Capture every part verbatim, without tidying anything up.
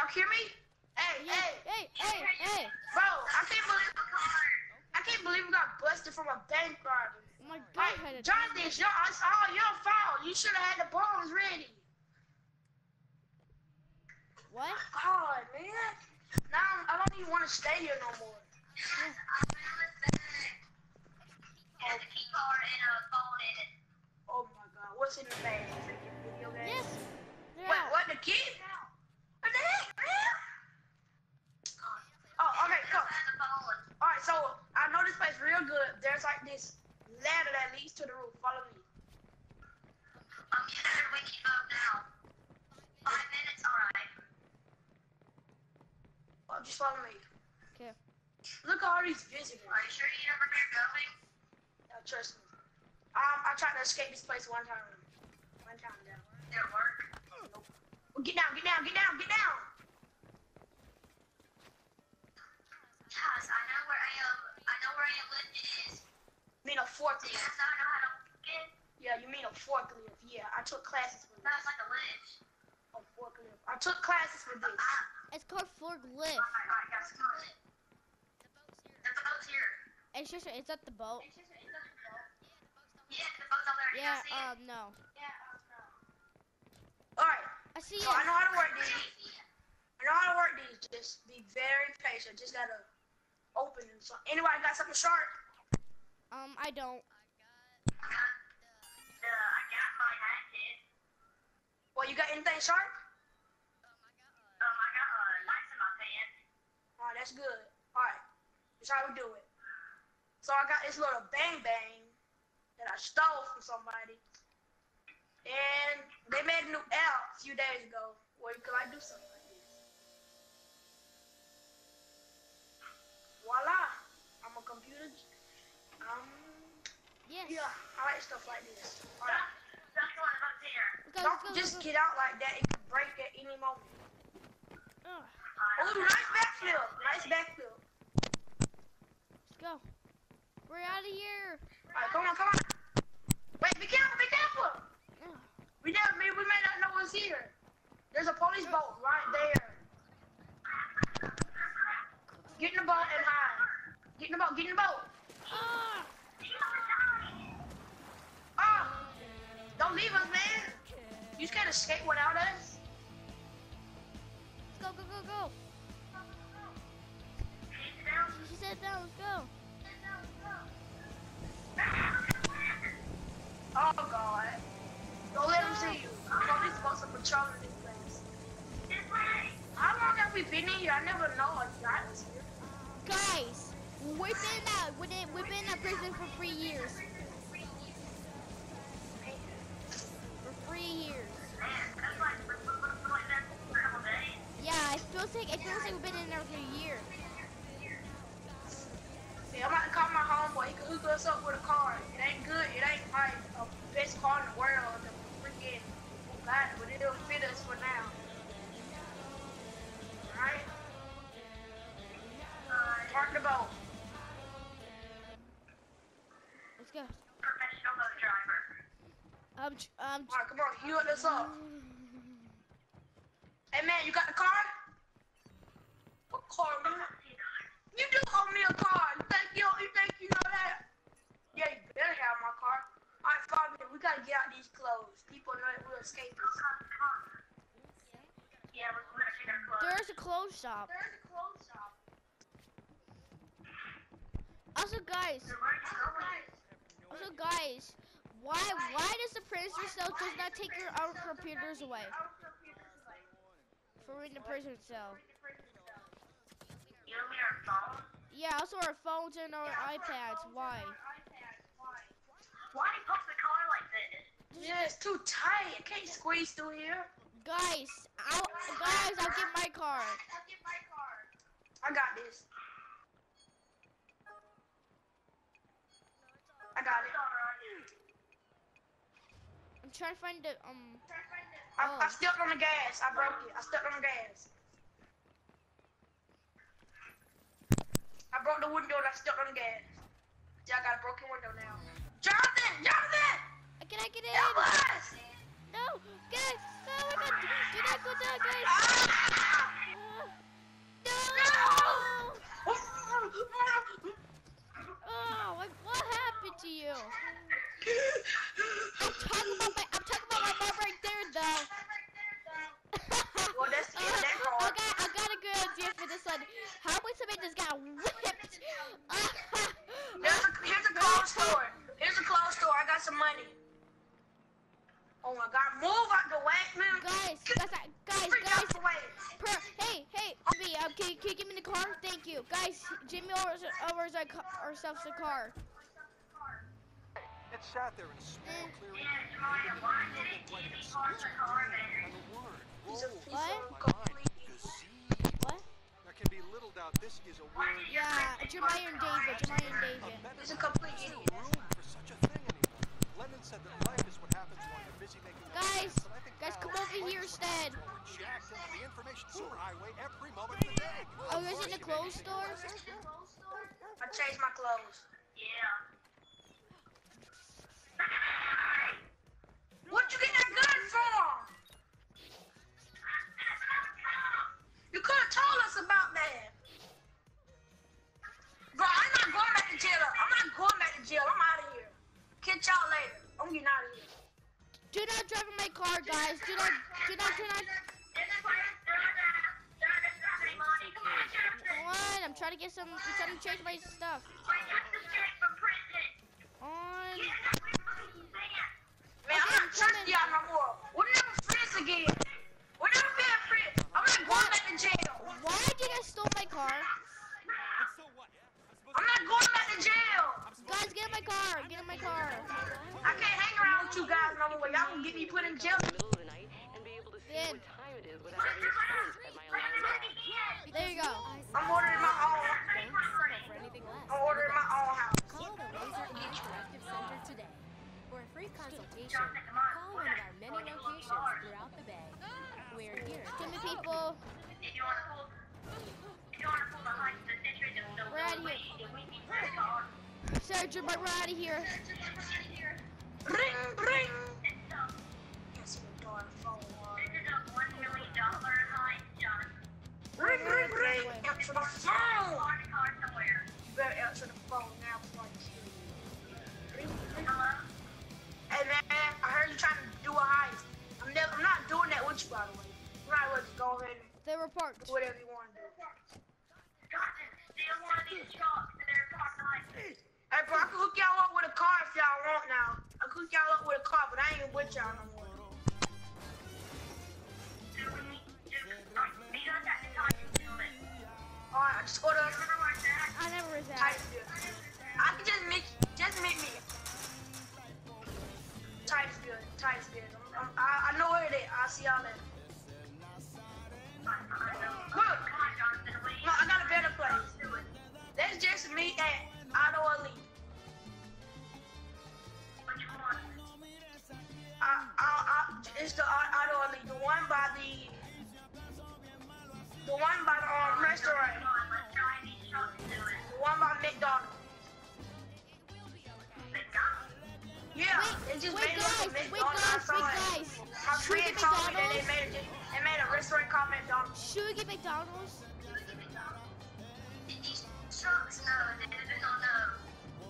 hear me? Hey, Yeah. hey, Hey, hey, hey. bro! I can't believe I can't believe we got busted from a bank robbery. Oh my God, Hey, had a Jonathan, it's your, it's all your fault. You should have had the bombs ready. What? God, man. Now I don't even want to stay here no more. Yeah. Has a key card and a phone in it. Oh my God, what's in the bag? Freaking video game? Yes. They're Wait, out. what? The key? What the heck, man? Oh, okay, go. Has a phone. All right, so I know this place real good. There's like this ladder that leads to the roof. Follow me. I'm getting a wiki up now. Five minutes, alright. Oh, just follow me. Okay. Look at all these visitors. Are you sure you know where you're going? Now, trust me. Um, I tried to escape this place one time. One time down. Did it work? Nope. Well, get down, get down, get down, get down. Yes, I know where I am. I know where I am lift is. You mean a forklift? Yes, I know how to get. Yeah, you mean a forklift. Yeah, I took classes for this. That's like a lift. A forklift. I took classes for this. It's called forklift. Alright, alright, guys, come on. The boat's here. It's just it's at the boat. Yeah, the boat's over there. Yeah. You see it? Um. No. All right. I see So I know it. how to work these. I know how to work these. Just be very patient. Just gotta open them. So anybody got something sharp? Um. I don't. I got the, I got my hatchet. Well, you got anything sharp? Um, I got a knife in my pants. Oh, that's good. All right. That's how we do it. So I got this little bang bang that I stole from somebody. And they made a new app a few days ago where you could like do something like this. Voila! I'm a computer. Um, Yes. yeah, I like stuff like this. All right. That's the one up there. Let's go, let's Don't go, just let's get out like that. It can break at any moment. go. Ugh. Oh, nice backflip. Nice backflip. Let's go. We're out of here. All right, come on, come on. Wait, be careful, be careful. Ugh. We never, we may not know what's here. There's a police boat right there. Get in the boat and hide. Get in the boat, get in the boat. Ah! Oh, don't leave us, man. You just can't escape without us. Let's go, go, go, go. She said down. Let's go. Oh, God. Don't let them see you. Police boats are patrolling this place. How long have we been in here? I never know a guy's here. Guys, we've been out. We've been, we've been in prison for three years. For three years. Yeah, it feels like it feels like we've been in there for a year. Yeah, I'm about to call my homeboy. He can hook us up with a car. It ain't good. It ain't like a best car in the world. The freaking Bugatti, but it'll fit us for now. Alright? Park the boat. Let's go. Professional boat driver. Um, ch- um, ch- Alright, come on. Heal us up. Hey, man, you got the car? What car, man? You do owe me a car. You think you, you think you know that? Yeah, you better have my car. Alright, follow me. We gotta get out these clothes. People know that we're escaping. Yeah, we're gonna take our clothes. there's a clothes shop. There's a clothes shop. Also, guys, also, guys, why why does the prisoner cell does not take your our computers away for in the prison cell? You owe me our phone? Yeah, also our phones and our iPads. Why? Why do you post the car like this? Yeah, it's too tight. I can't squeeze through here. Guys, I'll, guys, I'll get my car. I'll get my car. I got this. I got it. I'm trying to find the um. I, I stepped on the gas. I broke it. I stepped on the gas. I broke the window and I stepped on the gas. Yeah, I got a broken window now. Jonathan! Jonathan! Can I get in? Help us! No, guys, no, we're not. Do not go down, guys. Ah! thank you. Guys, Jimmy orders, orders our ca- ourselves a car. It sat there in a small Eh. clearing. He's a Roll. piece What? of complete. Gazebo. What? There can be little doubt this is a word. Yeah, Jeremiah and David. Jeremiah and David. He's a complete There's no idiot. room for such a thing anymore. Lennon said that life is what happens when you're busy making Guys, plans, but I think guys, now come over life here is what instead. happens when we're jacked into the information superhighway every moment of the day. Oh, you guys in the clothes store? I changed my clothes. Yeah. What'd you get that gun from? You could have told us about that. Bro, I'm not going back to jail. I'm not going back to jail. I'm out of here. Catch y'all later. I'm getting out of here. Do not drive in my car, guys. Do not, do not, do not. What? I'm trying to get some, I'm trying to change my stuff. On. Man, I'm not trusting y'all no more. We're never friends again. We're never being friends. I'm not going back to jail. Why did I steal my car? I'm not going back to jail. Guys, get in my car. Get in my car. I can't hang around with you guys no more. Y'all gonna get me put in jail. middle of the night and be able to see Then. what time it is without having to squint at my alarm clock. There you go. I'm ordering my own. Don't settle for anything less. I'm ordering my own house. Call the Laser Interactive Center today. For a free consultation, call one of our many locations throughout the Bay. We're here Too to many people. If you want to pull, if you want to pull the height, the century just no We're out of here. Sergio, but we're out of here. Ring, ring. It's um, Guess we're doing phone one. this is a one million dollar height, John. Ring, ring, ring. Answer the phone. Party car somewhere. You better answer the phone now before I kill you. Ring, ring. Hello? Hey man, I heard you trying to do a heist. I'm never, I'm not doing that with you, by the way. You might as well just go ahead and They were parked. do whatever you want to do. Johnson, steal one of these trucks and they're parked behind. Hey bro, I can hook y'all up with a car if y'all want now. I can hook y'all up with a car, but I ain't with y'all no more. Alright, I just ordered I never was Titus that. Bill. I can just meet, just meet me. Titus Bill, Titus Bill. I'm, I'm, I, I know where it is. I'll see y'all later. Look, no, I got a better place. Let's just meet at Auto Elite. I, I, I, it's the Auto Elite, the one by the, the one by the um, restaurant, the one by McDonald's. Yeah, Wait, it just wait, made it like a guys, wait, McDonald's. guys, I saw wait, it. guys. My Should we friend get told me that they McDonald's? made it. They made a restaurant called McDonald's. Should we get McDonald's? These trucks, no, they don't know.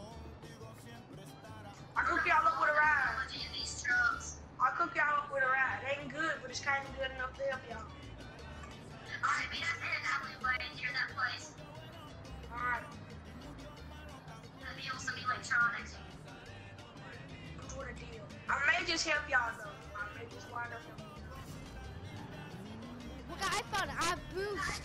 I cook y'all up with a ride. Technology in these trucks. I cook y'all up with a ride. It ain't good, but it's kind of good enough to help y'all. Alright, meet us in an alleyway near that place. Alright, There'll be some electronics. I'm doing a deal. I may just help y'all though. I may just wind up helping y'all. Look, I found it. I have boost.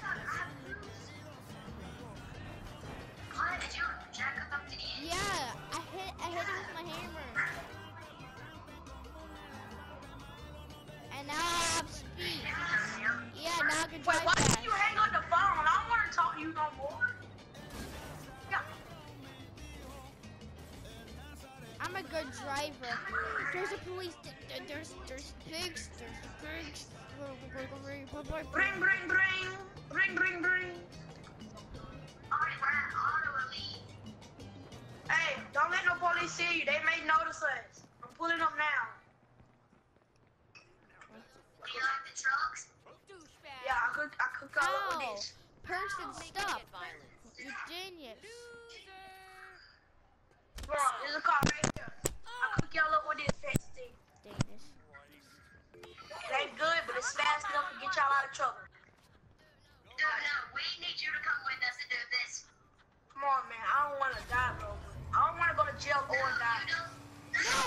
What did you jack up the E? Yeah, I hit, I hit it with my hammer. And now I have speed. Yeah, now I can Wait, drive why fast. did you hang up the phone? I don't want to talk to you no more. Yeah. I'm a good driver. There's a police. th- th- There's there's pigs. There's pigs. Bring, bring, bring. Bring, bring, bring. Alright, we're at Auto Elite. Hey, don't let no police see you. They may notice us. I'm pulling up now. Do you like the trucks? Yeah, I cook, I cook y'all up with Ow! this. Person, stop! You genius. Come on, there's a car right here. I cook y'all up with this fast thing. Danish. It ain't good, but it's fast enough to get y'all out of trouble. No, no, we need you to come with us to do this. Come on, man. I don't want to die, bro. I don't want to go to jail or die. You don't? No!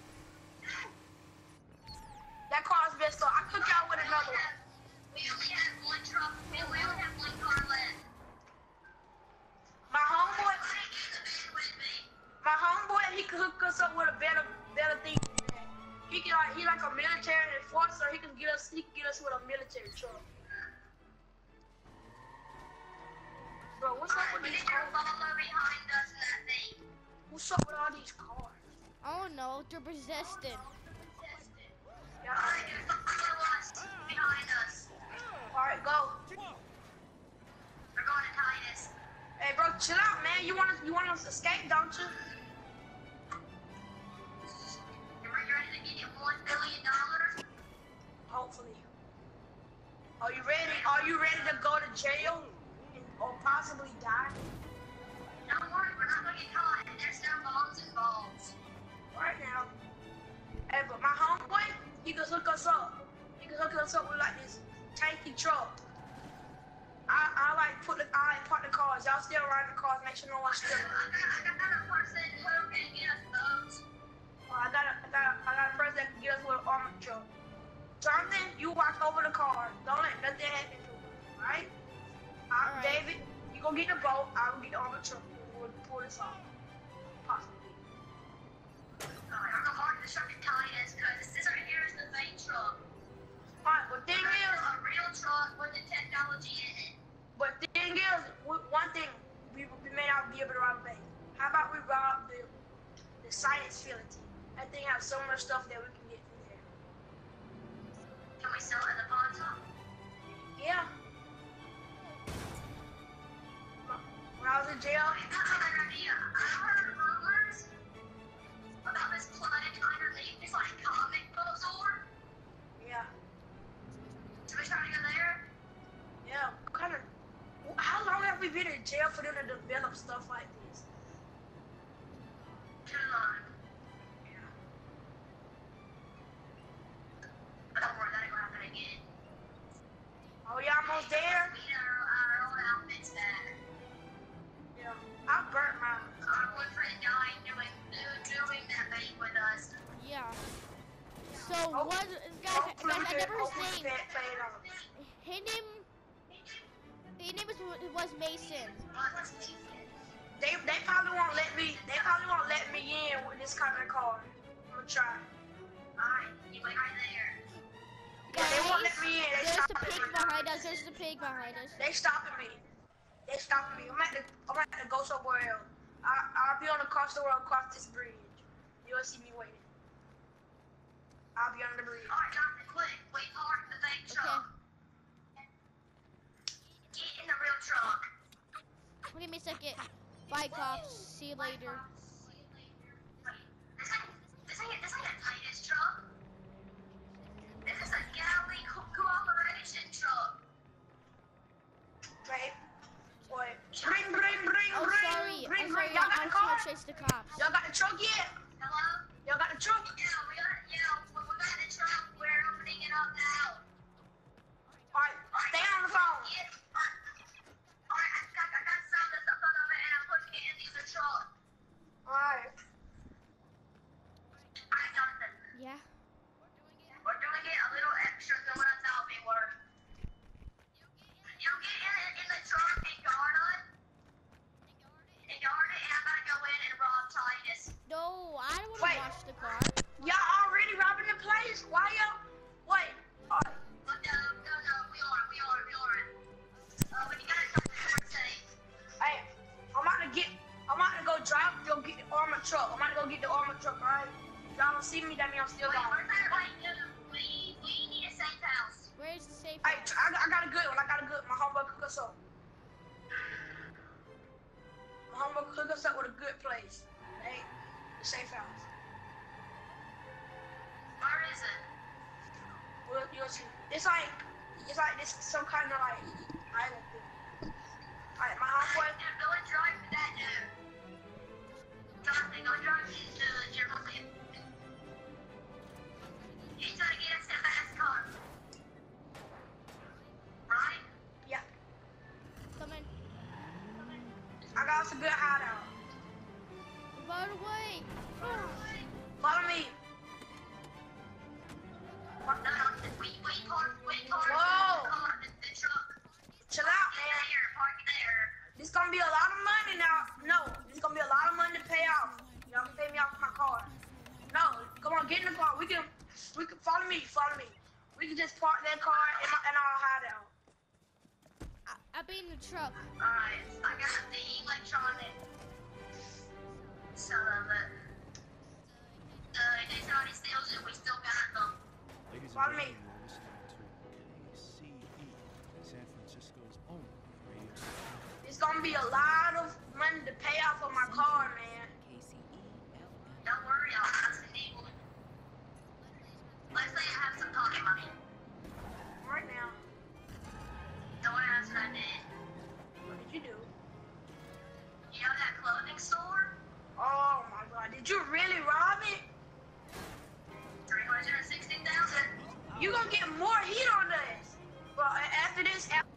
That car's messed up. I cook y'all with another one. We only have one truck. We only have one car left. us with a military truck. Bro, what's up with these cars? behind us in that thing. What's up with all these cars? I don't know. They're resistant. Yeah. Alright, dude, follow us behind us. Alright, go. We're going to Titus. Hey, bro, chill out, man. You want us, you want us to escape, don't you? You ready to get one billion dollars? Hopefully. Are you ready? Are you ready to go to jail and, or possibly die? Don't worry, we're not going to get caught. There's no bombs involved. Right now. Hey, but my homeboy, he can hook us up. He can hook us up with like this tanky truck. I, I like put the, I like park the cars. Y'all still ride the cars, make sure no one's stealing. I got, I got a person who can get us boats. Oh, I got a, I got a, I got a person that can get us with an armored truck. Jonathan, you watch over the car. Don't let nothing happen to him, alright? All right. David, you go get the boat. I will get the armored truck. We'll pull this off. Possibly. Alright, I'm going to mark the truck in Titus because this right here is the main truck. Alright, but thing is, a real truck with the technology in it. but thing is, w- one thing we, we may not be able to rob a bank. How about we rob the the science facility? That thing has so much stuff that we can get from there. Can we sell it in the pawn shop? Yeah. When I was in jail, That's a good idea. I heard rumors about this planet underneath. It's like comic book store. yeah, Should we try to go there? yeah. Kind of. How long have we been in jail for them to develop stuff like this? Too long. Yeah. But don't worry, that ain't gonna happen again. Oh, yeah, almost there. We need our, our old outfits back. Yeah. I burnt mine. Our boyfriend died doing, doing that thing with us. Yeah. So Oh. what? Guys, Hopefully guys, we I can- never his hopefully we name. can play it off. His name. His name was was Mason. They they probably won't let me. They probably won't let me in with this kind of car. I'm gonna try. Alright, you wait right there. Yeah, they won't let Guys, me in. They there's the stopping pig me. behind us. There's the pig behind us. They stopping me. They stopping me. I'm at the. I'm at to go somewhere else. I I'll be on the cross the road across this bridge. You'll see me waiting. I'll be under the bridge. Alright, Jonathan, quick. We park the big truck. Get in the real truck. Give me a second. Bye, cops. See you later. This ain't, this ain't, this ain't a Titus truck. This is a Galley co- cooperation truck. Right. Boy. Bring, bring, bring, Oh, bring, sorry. bring, I'm bring. sorry. Y'all got I'm the car? trying to chase the cops. Y'all got the truck yet? Hello? Y'all got the truck? Yeah, we got, yeah, we we got the truck. We're opening it up now. Alright, stay on the phone. Yeah. Alright, I got, I got some of the stuff out of it and I'm putting it in the truck. Alright. Alright, Jonathan. Yeah. We're doing it a little extra than what I thought we were. You get in, in the truck and guard it. And guard it, and I'm gonna go in and rob Titus. No, I don't want Wait. to watch the car. Y'all already robbing the place? Why y'all? Wait. Alright. But no, no, no, we are, we are, we are. Uh, but you gotta come to the safe. Hey, I'm about to get. I'm about to go drive. Go get the armored truck. I'm about to go get the armored truck. Alright. Y'all don't see me. That means I'm still Wait, gone. where's that? Wait, no, no, we, we need a safe house. Where's the safe Hey, house? I, got- I got a good one. I got a good. My homeboy cook us up. My homeboy cook us up with a good place. Hey, the safe house. Where is it? Well, you'll see. It's like, it's like this some kind of like island thing. Alright, my homeboy. Dude, go and drive to that dude. Jonathan, go drive to Jeremy. He's trying to get us a fast car. Right? Yeah, Come in. I got us a good hideout. By the way. Follow me. No, no, we, we park, we park Whoa. the car, the, the truck. Chill out, Get man. there, park it there. This gonna be a lot of money now. No, this gonna be a lot of money to pay off. Y'all can pay me off my car. No, come on, get in the car. We can, we can follow me, follow me. We we can just park that car in, my, in our hideout. I, I'll be in the truck. Alright, I got the electronic. So, but uh, if they already steals it, we still got them. Ladies and Follow me. gentlemen, you're listening to K C E, San Francisco's own radio station. It's gonna be a lot of money to pay off of my car, man. K C E F M. Don't worry, I'll have some people. Let's say I have some pocket money. Right now. Don't ask what I did. What did you do? You know that clothing store? Oh my god, did you really rob it? three hundred sixty thousand. You gonna get more heat on this. Well, after this, after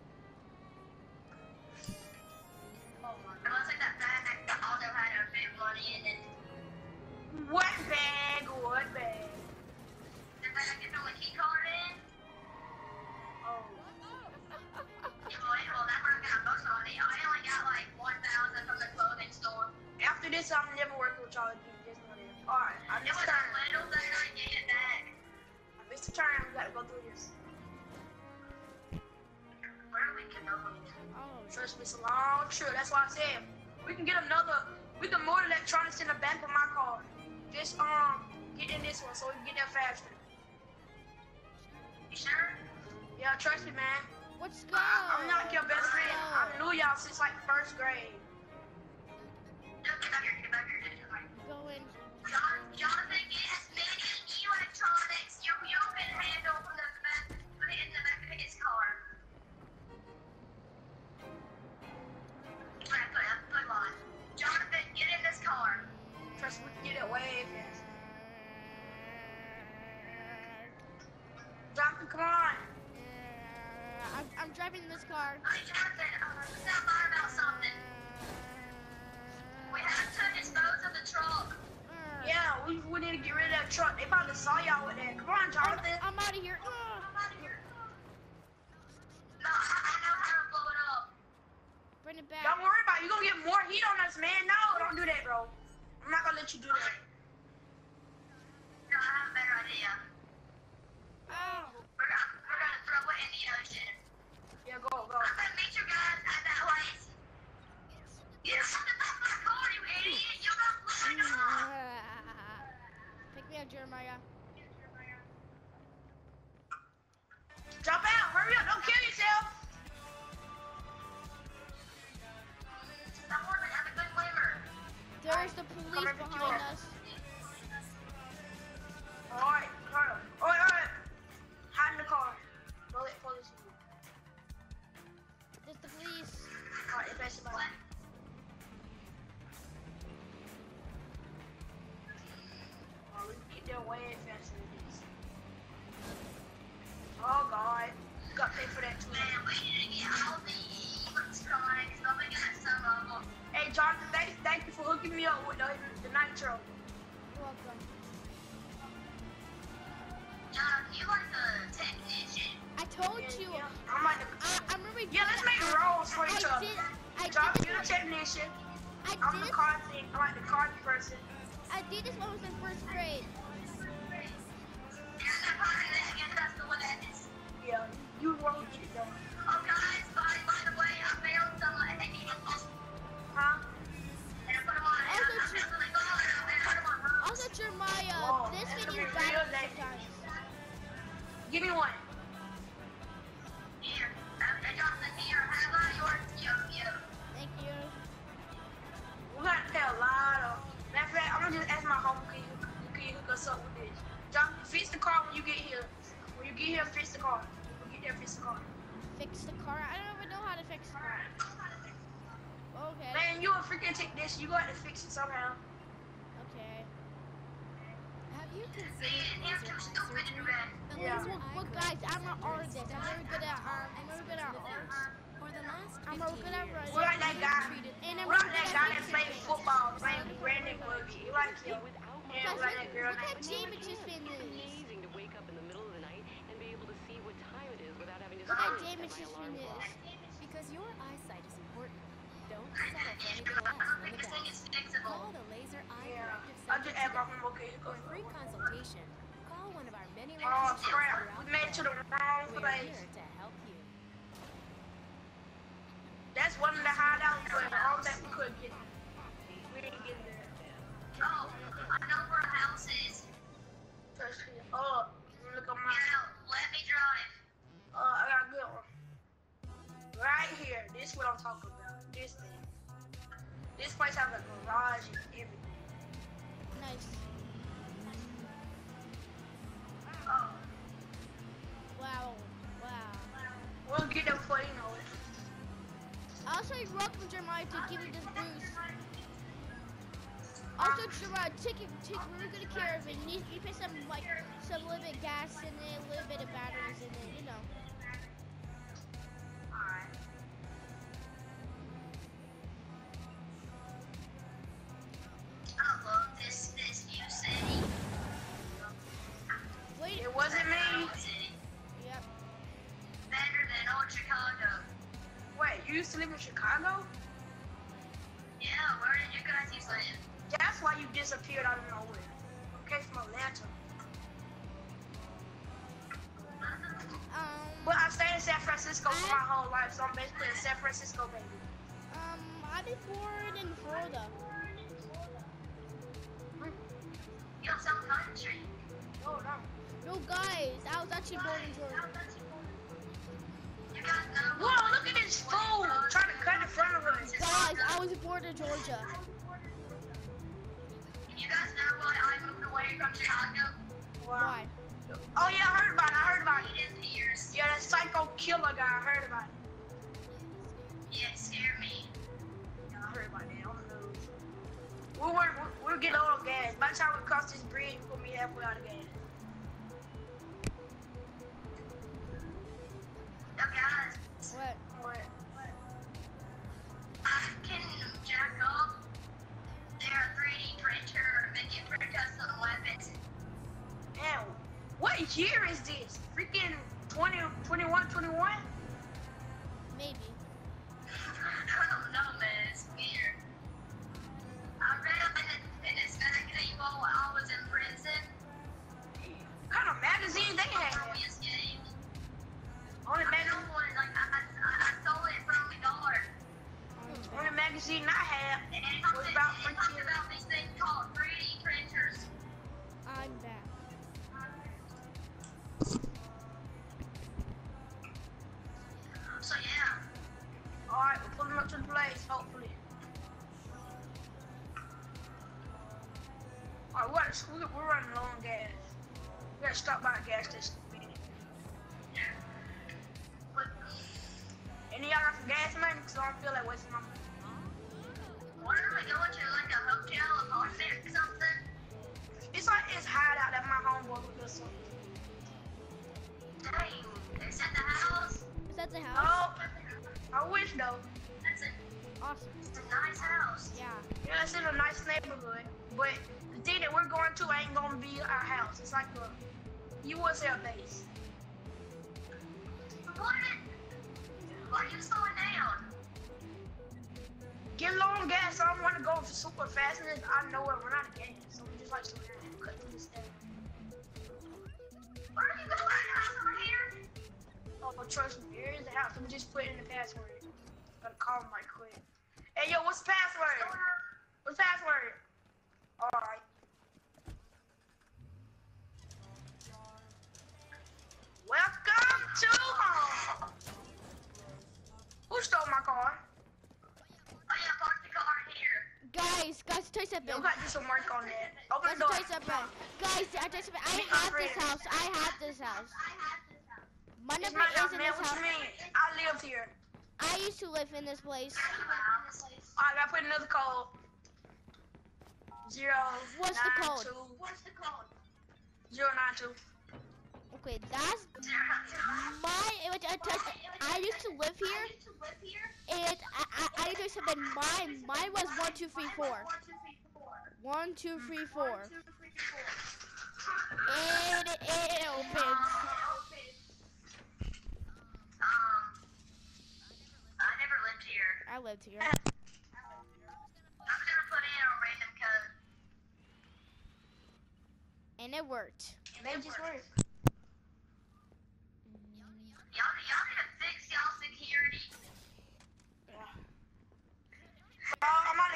oh my I'm gonna take that bag that also had a bit of money in it. god. What bag? What bag? The bag you threw a key card in? Oh. Yeah, well, well, that's where I got most money. I only got like one thousand from the clothing store. After this, I'm never working with y'all again. Just know that. Alright, I It missed was the a turn. little that I get it back. I missed the turn. We gotta go through this. Where are we going? Oh, Trust me, it's a long trip. That's why I said we can get another. We can more electronics in the back of my car. Just um, get in this one so we can get there faster. You sure? Yeah, trust me, man. let's go. I'm not your best friend. I knew y'all since like first grade. No, get back here, get back here, get back here. Going. John, Jonathan, get as many electronics you, you can handle from the back, put it in the back of his car. Right, put it, put it on. Jonathan, get in this car. Trust me, we can get it way fast. Jonathan, come on. I'm, I'm driving this car. Hey, Jonathan, uh, stop by about something. We have to dispose of the truck. Yeah, we, we need to get rid of that truck. They probably saw y'all with that. Come on, Jonathan. I'm out of here. I'm out of here. No, I, I know how to blow it up. Bring it back. Don't worry about it. You're gonna get more heat on us, man. No, don't do that, bro. I'm not gonna let you do that. No, I have a better idea. Oh. We're gonna, we're gonna throw it in the ocean. Yeah, go, go. I'm gonna meet you guys at that place. You shut the fuck my car, you idiot! You don't blow it up! Pick me up, Jeremiah. Jump out. Hurry up. Don't kill yourself. That woman has a good liver. There's the police Come and pick you behind up. us. All right, Carter. All right, all right. Hide in the car. Don't let police see you. There's the police. All right, advance the button. Oh, we can get there way faster than this. Oh, God. You got to pay for that, too. Man, we need to get all the electronics. Don't we got some of them? Hey, Jonathan, thank, thank you for hooking me up with the, the nitro. You're welcome. John, you like a technician. I told you. Yeah, I'm like the, I, I remember. yeah, let's make roles for I each other. did. I John, did you're the this. technician. I I'm did the this. car thing. I'm like the car person. I did this when I was in first grade. You're the party that gets us the one that is. Yeah, you won't get it done. Oh, guys, by, by the way, I found some like needles. Huh? And I put them on. And I'm just really glad I put them on roofs. Also, Jeremiah, Whoa, this that's video gonna be real got dangerous. sometimes. Give me one. Here, uh, Jonathan, here, have I yours? You, you. Thank you. We're gonna pay a lot of. Matter of fact, I'm gonna just ask my home, can you, can you hook us up with this? John, fix the car when you get here. When you get here, fix the car. When you get there, fix the car. Fix the car. I don't even know how to fix the car. Okay. Man, you a freaking technician. You got to fix it somehow. Okay. Have you See, considered you're laser too eye stupid to do surgery? that. The Yeah. laser Well, eye well, guys, corrective I'm an center artist. I'm very good at art. I'm very good at art. For the last I'm very fifteen good at years, writing. We're like that guy. treated And I'm We're very like that good guy at that fixing played things. football, playing with Brandon Boogie. You like him. Yeah, Guys, we like that girl look named at Jamie just finished. Amazing to wake up in the middle of the night and be able to see what time it is without having to Look at stare Jamie at my just alarm clock. finished. because your eyesight is important. Don't settle for anything I less don't than think the this thing best. is fixable. Call the Laser Eye Yeah. Corrective I Center just asked my today. home, okay, For hook a free us up. consultation, call one of our many Oh locations crap, throughout we made it to the the wrong Bay. We're place. here to help you. That's one of the hideouts where I don't think we could get. We didn't get there. Oh, I know where the house is. Trust me. Oh, look at my. Yeah, let me drive. Uh, I got a good one. Right here. This is what I'm talking about. This thing. This place has a garage and everything. Nice. Oh, Wow. Wow. we'll get there before you know it. Also, you're welcome, Jeremiah, to give me this boost. Also, Jeremiah, take it, take really good care of it. You need, you put some like some little bit of gas in it, a little bit of batteries in it, you know. Alright. I love this this new city. Wait. It wasn't me. City. Yep. Better than old Chicago. Wait, you used to live in Chicago? Yeah, where did you guys used to live? That's why you disappeared out of nowhere. Okay, from Atlanta. Um. But I stayed in San Francisco for my whole life, so I'm basically a San Francisco baby. Um. I was born in Florida. You're some country. Oh no. No, guys, I was actually born in Georgia. You guys know Whoa, look at this fool trying to cut in front of us. Guys, I was born in Georgia. You guys know why I moved away from Chicago? Why? Oh yeah, I heard about it. I heard about it. It is years. Yeah, that psycho killer guy. I heard about it. Yeah, it scared me. Yeah, I heard about that. On the news. We were we we're getting all gas. By the time we cross this bridge, we'll be halfway out of gas. Now guys, What? What? I can jack up their three D printer and you print custom weapons. Damn. What year is this? Freaking twenty, twenty-one, twenty-one? Maybe. I don't know, man. It's weird. I read up in, the, in this magazine while I was in prison. What kind of magazine they Before had? we escaped. Only, I mag- know one, like, I, I, I stole it from the guard. only magazine I had And it was talked, about it talked freaking. about these things called three D printers. I'm back. So, yeah. Alright, we're pulling up to the place, hopefully. Alright, we're, at- we're we're running low on gas. We gotta stop by a gas station in a minute. But, Any of y'all got some gas money? Because I don't feel like wasting my money. what are we going to, like a hotel apartment or something? It's like it's hot out at my homeboy with us. Dang, is that the house? Is that the house? Oh, I wish though. That's a, Awesome. it's a nice house. Yeah. Yeah, it's in a nice neighborhood. But the thing that we're going to ain't gonna be our house. It's like a U S L base. What? Why are you slowing down? Get low on gas, so I don't want to go super fast, and I know we're out of gas. So we just like slow down and cut through this thing. Where are you going? House over here? Oh, trust me, here is the house. Let me just put in the password. Gotta call him right quick. Hey, yo, what's the password? What's the password? Alright. Welcome to home. Who stole my car? Oh yeah, park the car here. Guys, guys, tell you something. You gotta do some work on that. Open Guys, the door. tell you something. Guys, I tell you something. I have this house. I have this house. My It's number my is house, in man. this What house. you mean? I lived here. I used to live in this place. I gotta put another code. Zero. What's the nine, code? two, What's the code? Zero nine two. Okay, that's my. I, I, I, I used to live here, To live here? and I, I, I used to something. Mine, mine was one, two, three, four. One, two, three, four. And it, it opens. Um, I never lived here. I lived here. I'm gonna put in a random code. And it worked. They just work.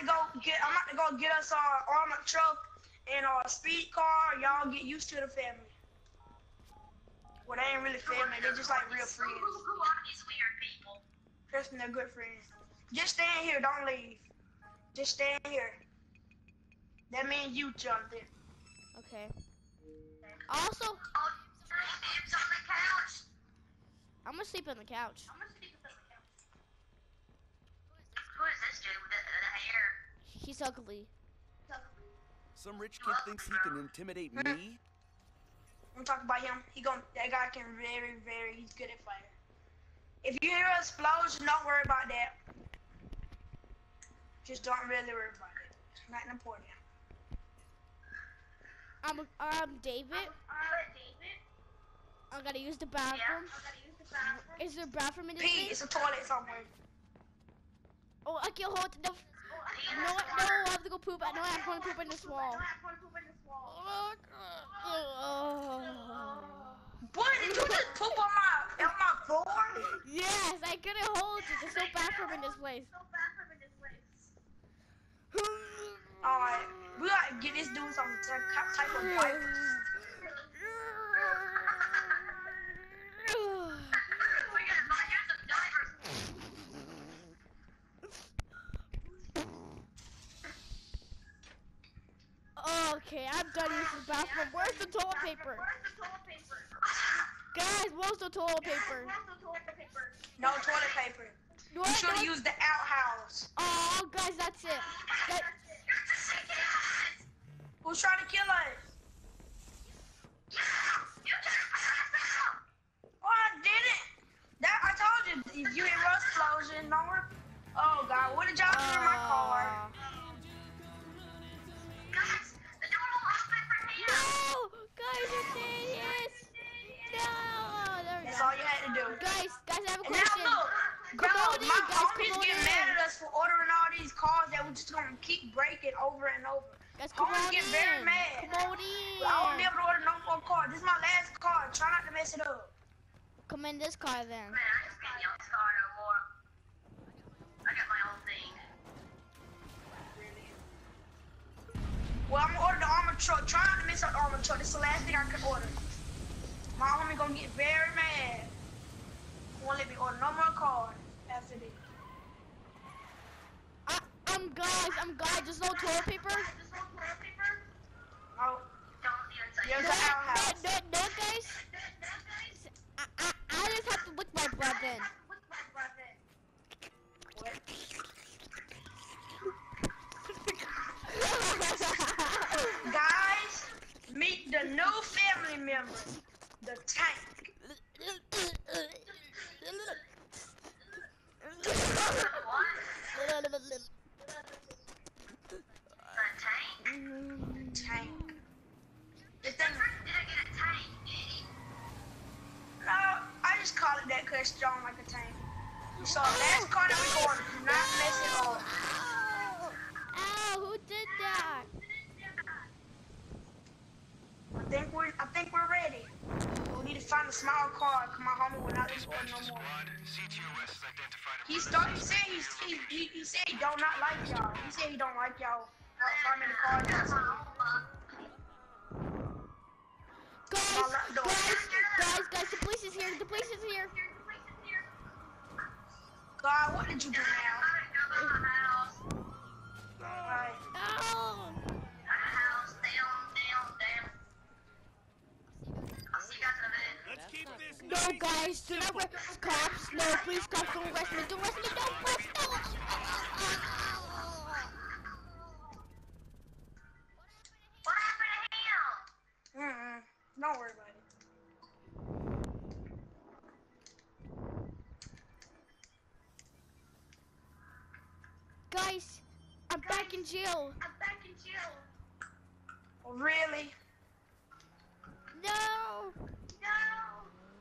to go get. I'm about to go get us our armored truck and our speed car. Y'all get used to the family. Well, they ain't really family. They're just like real friends. Who, who are these weird people? Kristen, they're good friends. Just stand here. Don't leave. Just stand here. That means you, Jonathan. Okay. Also, Oh, Dibs on the couch. I'm gonna sleep on the couch. I'm gonna sleep on the couch. Who is this dude with the, the hair? He's ugly. Some rich kid thinks he can intimidate me? I'm talking about him. He gon' that guy can very, very. He's good at fighting. If you hear an explosion, don't worry about that. Just don't really worry about it. It's nothing important. I'm I'm David. Uh, David? I gotta use the Yeah, bathroom. I gotta use the bathroom. Is there a bathroom in this Pete, place? it's a toilet somewhere. Oh, I can hold the. No, no, I have to go poop. I know I have to poop in this wall. Boy, did you just poop on my on my floor? Yes, I couldn't hold it. There's no bathroom in this place. Alright, we gotta get this dude some type type of diapers. We gotta buy you some diapers. Okay, I'm done using the bathroom. Where's the toilet paper? Where's the toilet paper? Guys, where's the toilet paper? Where's the toilet paper? No toilet paper. You You should have used the outhouse. Oh, guys, that's it. That, Who's trying to kill us? Oh, I did it. That I told you. If you hear an explosion, don't worry. Oh God, what did y'all do in my car? uh, Guys, the door will open from here. no! Guys, it's idiots! No! There we That's go. all you had to do. Guys, guys, I have a And now question. look, Come bro, on in, my guys, homies come on get in. mad at us for ordering all these cars that we're just gonna keep breaking over and over. Guys, come Homies on get in. very mad. Come on in. I won't be able to order no more cars. This is my last car. Try not to mess it up. Come in this car then. Man, I just can't yell star no more. I got my own thing. Well, I'm gonna order the armored truck. Try not to mess up the armored truck. This is the last thing I can order. My homie gonna get very mad. Won't let me order no more cars after this. I, I'm guys, I'm guys. There's no toilet paper. There's no toilet paper? Oh, Don't even say there's No, an that. outhouse. no, no, no, guys. I, I, I just have to lick my breath in. Guys, meet the new family member, the tank. The tank? Tank. The Did thing. I get a tank, Eddie? No, I just call it that because it's strong like a tank. So last car that we ordered, do not mess it up. Ow, who did that? I think we're, I think we're ready. We need to find a small car. Cause my homie will not let us order no more. He started. He said he's, he, he, he said he don't not like y'all. He said he don't like y'all. How many cars? That's my own luck. Guys, guys, guys, guys, the police is here. The police is here. God, what did you do now? I gotta go to my house. Alright. Ow! My house, down, down, down. I'll see you guys in a minute. Let's keep this No, nice guys, do not arrest cops. No, please, cops, don't arrest me. Don't arrest me. Don't arrest me. What happened to him? Mm-mm. Don't worry about it. Guys, I'm back in jail. I'm back in jail. Oh, really? No. No.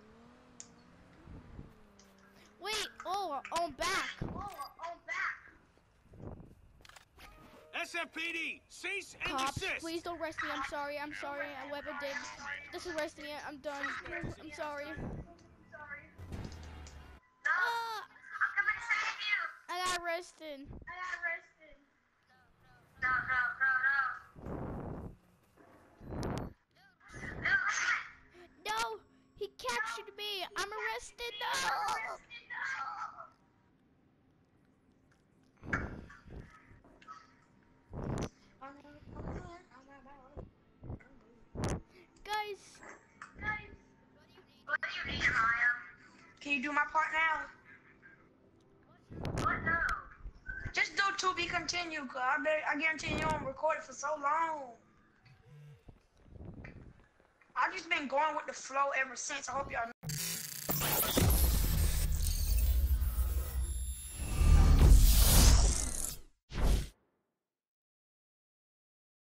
Wait. Oh, I'm back. Oh, I'm back. S F P D, cease and Cops, desist. please don't arrest me. I'm sorry. I'm sorry. Whoever did this arrest me. I'm done. I'm sorry. Sorry. No. Ah, I'm coming to save you. I got arrested. I got arrested. I'm arrested. No. Guys, What do you need, Maya? Can you do my part now? What no? Just do to be continued, cause I bet I guarantee you don't record it for so long. I've just been going with the flow ever since. I hope y'all